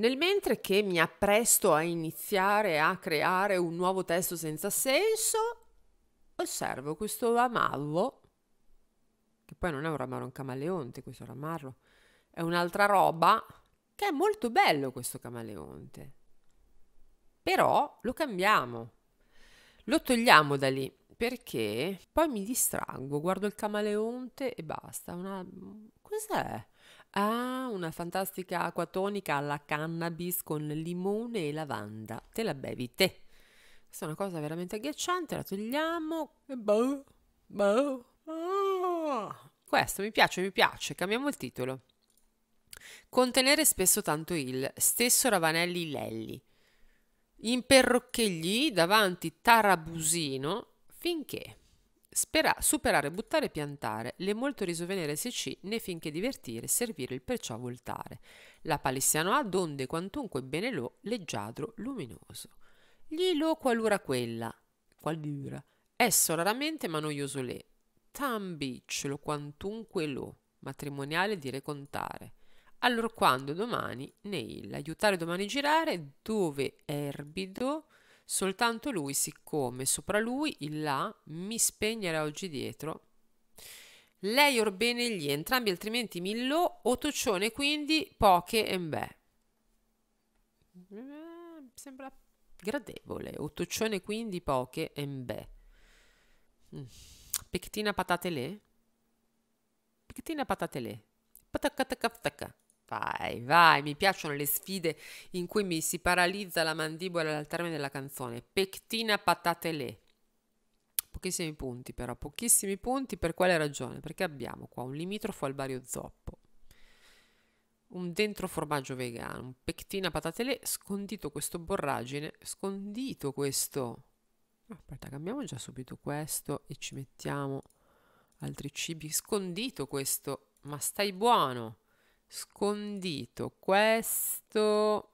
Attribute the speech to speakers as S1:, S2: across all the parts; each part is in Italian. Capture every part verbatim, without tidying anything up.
S1: Nel mentre che mi appresto a iniziare a creare un nuovo testo senza senso, osservo questo ramallo, che poi non è un ramarro, è un camaleonte questo ramarro, è un'altra roba, che è molto bello questo camaleonte. Però lo cambiamo, lo togliamo da lì, perché poi mi distraggo, guardo il camaleonte e basta. Una... Cos'è? Ah, una fantastica acqua tonica alla cannabis con limone e lavanda. Te la bevi te. Questa è una cosa veramente agghiacciante, la togliamo e boh, boh. Ah. Questo mi piace, mi piace. Cambiamo il titolo. Contenere spesso tanto il stesso Ravanelli Lelli. Imperrocchegli davanti Tarabusino finché spera, superare, buttare, piantare, le molto risovenere se ci, né finché divertire, servire il perciò voltare. La palissiano ha donde quantunque bene lo, leggiadro, luminoso. Gli lo qualura quella, qualura, esso raramente ma noioso le, tambic lo quantunque lo, matrimoniale dire contare. Allora quando domani, né il aiutare domani girare, dove erbido, soltanto lui, siccome sopra lui il là mi spegnere oggi dietro. Lei orbene gli entrambi altrimenti millo, o tocione quindi poche embè. Eh, sembra gradevole, o tocione quindi poche embè. Mm. Pectina patate le? Pectina patate le. Patacatacataca. Vai, vai, mi piacciono le sfide in cui mi si paralizza la mandibola al termine della canzone. Pectina patate le. Pochissimi punti però, pochissimi punti per quale ragione? Perché abbiamo qua un limitrofo al Bario Zoppo, un dentro formaggio vegano, un pectina patate le, scondito questo borragine, scondito questo... Aspetta, cambiamo già subito questo e ci mettiamo altri cibi. Scondito questo, ma stai buono. Scondito questo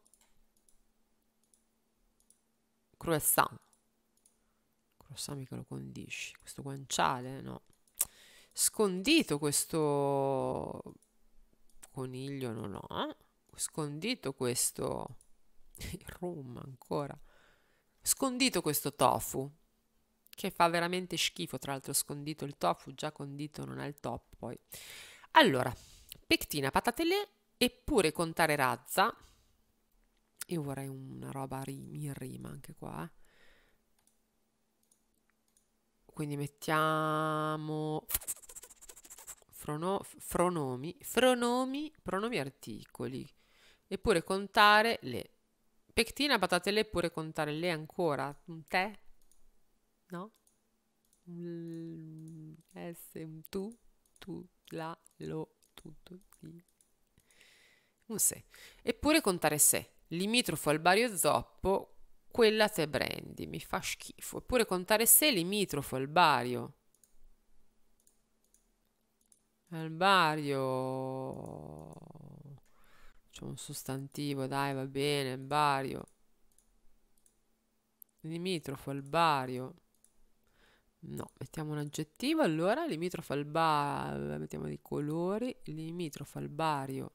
S1: croissant. Croissant mica lo condisci. Questo guanciale, no. Scondito questo coniglio, no, no. Scondito questo il rum ancora. Scondito questo tofu, che fa veramente schifo, tra l'altro scondito il tofu, già condito non è il top poi. Allora, pectina, patate le, eppure contare razza. Io vorrei una roba rim- in rima anche qua. eh. Quindi mettiamo frono- fronomi, fronomi, pronomi articoli. Eppure contare le. Pectina, patate le, eppure contare le ancora. Un tè? No? Un S, un tu, tu, la, lo, tutto, ti. Un se. Eppure contare se. Limitrofo al Bario Zoppo, quella te Brandy, mi fa schifo. Eppure contare se, limitrofo al Bario. Al Bario. C'è un sostantivo, dai, va bene, Bario. Limitrofo al Bario. No, mettiamo un aggettivo, allora, limitrofo al Bario, mettiamo dei colori, limitrofo al Bario.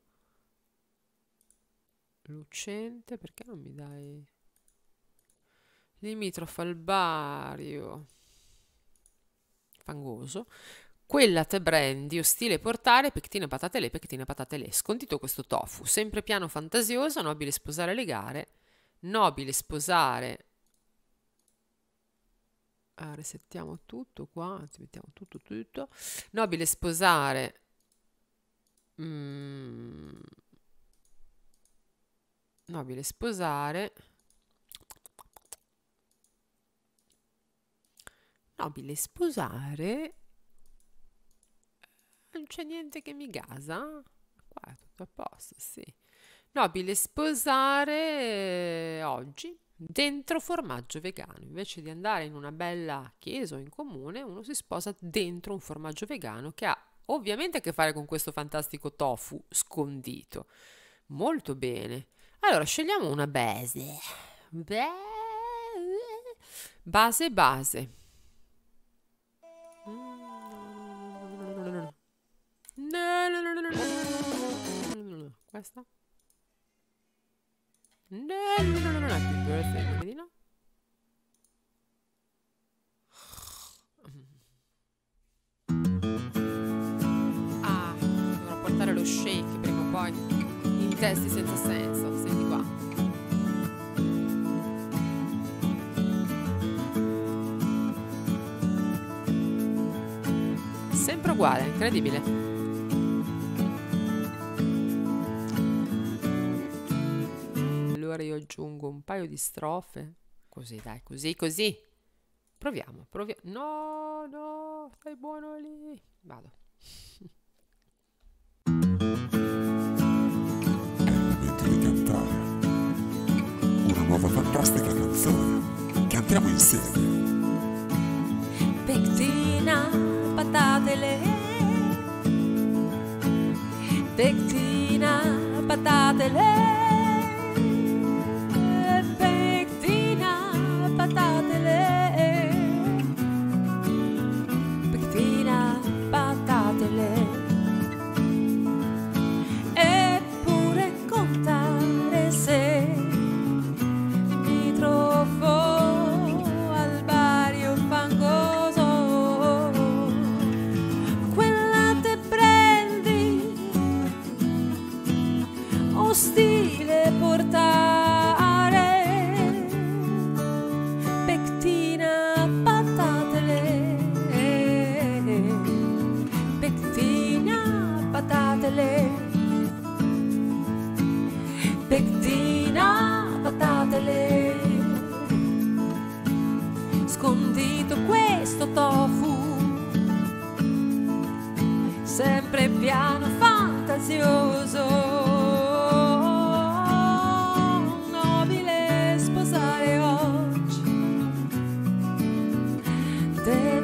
S1: Lucente, perché non mi dai... Limitrofo al Bario. Fangoso. Quella te Brandy, ostile portare, pectina patate le, pectina patate le. Scondito questo tofu, sempre piano fantasioso, nobile sposare le gare, nobile sposare... Ah, resettiamo tutto qua, anzi mettiamo tutto, tutto. Nobile sposare... Mm, nobile sposare... Nobile sposare... Non c'è niente che mi gasa? Qua è tutto a posto, sì. Nobile sposare eh, oggi dentro formaggio vegano. Invece di andare in una bella chiesa o in comune, uno si sposa dentro un formaggio vegano che ha ovviamente a che fare con questo fantastico tofu scondito. Molto bene. Allora, scegliamo una base. Be- Base, base. No, no, no, no, no, no, no, no, no, no, no. Questa? No, no, no, no, no, happy birthday, vedi no? Ah, dovrò portare lo shake prima o poi. In testi senza senso, senti qua. Sempre uguale, incredibile. Allora io aggiungo un paio di strofe. Così, dai, così, così. Proviamo, proviamo. No, no, stai buono lì. Vado.
S2: È il momento di cantare una nuova fantastica canzone. Cantiamo insieme.
S1: Pectina, patatele. Pectina, patatele. Pectina, patatele. Pectina, patatele. Eppure contare se mi trovo al barrio fangoso. Quella te prendi o stile portare. Pectina, patatele. Pectina, patatele. Pectina, patatele. Scondito questo tofu, sempre piano fantasioso. Nobile sposare oggi. Te